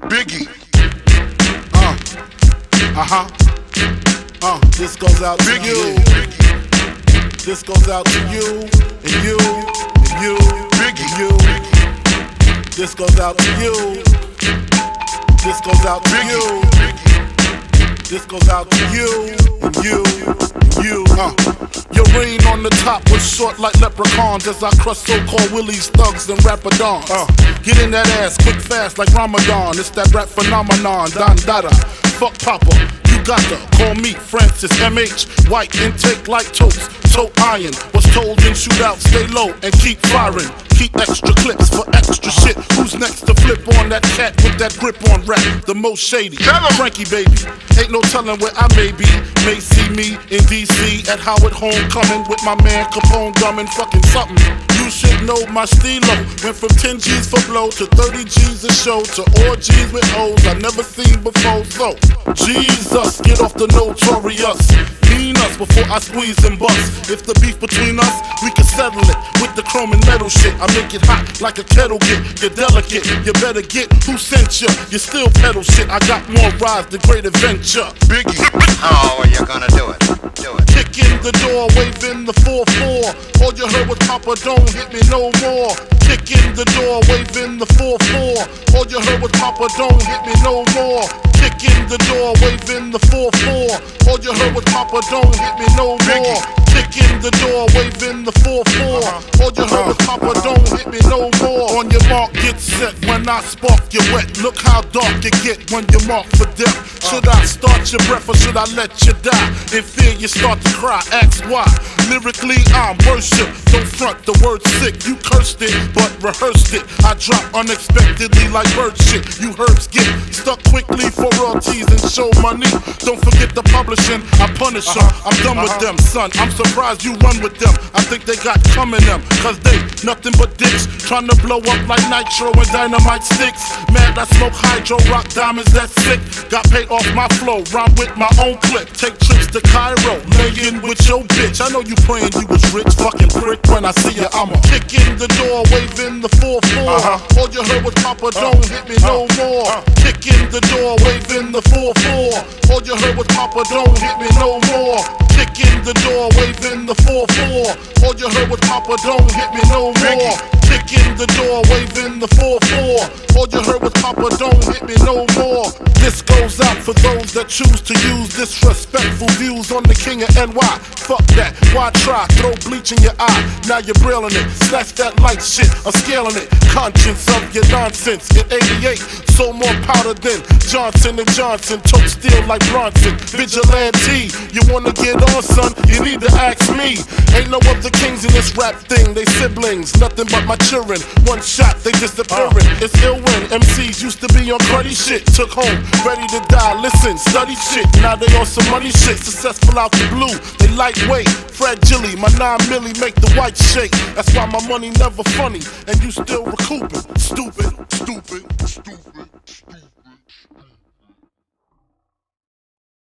Biggie. This goes out to you. This goes out to you and you and you and you. This goes out to you. This goes out to you. This goes out to you and you and you. Your reign on the top was short like leprechauns as I crush so-called willies, thugs, and rapadons. Get in that ass quick fast like Ramadan. It's that rap phenomenon, Don Dada. Fuck Papa, you gotta call me Francis MH. White intake like toast, toe iron. Was told in shootout, stay low and keep firing. Keep extra clips for extra shit. Who's next to flip on that cat with that grip on rap? The most shady, Frankie baby. Ain't no telling where I may be. May see me in DC at Howard Homecoming with my man Capone gumming fucking something. You should know my stilo. Went from 10 G's for blow to 30 G's a show to orgies with hoes I never seen before. So, Jesus, get off the notorious. Mean us before I squeeze and bust. If the beef between us, we can settle it with the chrome and metal shit. I make it hot like a kettle get. You're delicate, you better get who sent you. You still pedal shit. I got more rides than Great Adventure. Biggie. How are you gonna do it? Do it. Kick in the door, waving the 4-4. All you heard was Papa, don't hit me no more. Kick in the door, waving the 4-4. All you heard was Papa, don't hit me no more. Kick in the door, waving the 4-4. All you heard was Papa, don't hit me no more. Kick in the door, waving the 4-4. All you heard was Papa, don't hit me no more. On your mark, get set. When I spark, you wet. Look how dark you get when you mark for death. Should I start your breath or should I let you die? In fear, you start to cry. Ask why. Lyrically, I'm worship. Don't front the word sick. You cursed it, but rehearsed it. I drop unexpectedly like bird shit. You herbs get stuck quickly for royalties and show money. Don't forget the publishing. I punish them. I'm done with them, son. I'm surprised you run with them. I think they got coming them, cause they nothing but dicks. Trying to blow up like nitro and dynamite sticks. Mad I smoke hydro, rock diamonds, that's sick. Got paid off my flow, rhyme with my own clip. Take trips to Cairo, lay in with your bitch. I know you praying you was rich, fucking prick. When I see you, I'ma kick in the door, waving the 4-4. All you heard was Papa, don't hit me no more. Kick in the door, waving the 4-4. All you heard was Papa, don't hit me no more. Kick in the door, waving the 4-4. All you heard was Papa, don't hit me no more. Kick in the door, waving the 4-4. All you heard was Papa, don't hit me no more. This goes out for those that choose to use disrespectful views on the king of NY. Fuck that, why try? Throw bleach in your eye, now you're brailing it. Snatch that light shit, I'm scaling it. Conscience of your nonsense. In 88, sold more powder than Johnson & Johnson. Tote steel like Bronson. Vigilante, you wanna get on, son? You need to ask me. Ain't no other kings in this rap thing. They siblings, nothing but my children. One shot, they disappearing. It's ill when MCs used to be on cruddy shit. Took home, ready to die. Listen, study shit. Now they on some money shit. Successful out the blue. They lightweight, fragile. My 9 milli make the white shake. That's why my money never funny, and you still recouping. Stupid, stupid, stupid, stupid.